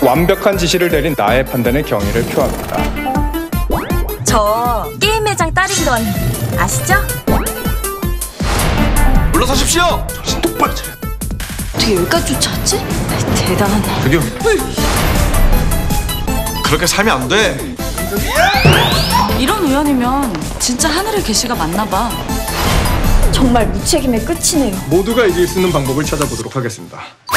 완벽한 지시를 내린 나의 판단에 경의를 표합니다. 저 게임 매장 딸인 건 아시죠? 물러서십시오! 정신 똑바로 차려. 어떻게 여기까지 쫓아왔지? 대단하다. 저기요. 그렇게 살면 안 돼. 이런 우연이면 진짜 하늘의 계시가 맞나 봐. 정말 무책임의 끝이네요. 모두가 이길 수 있는 방법을 찾아보도록 하겠습니다.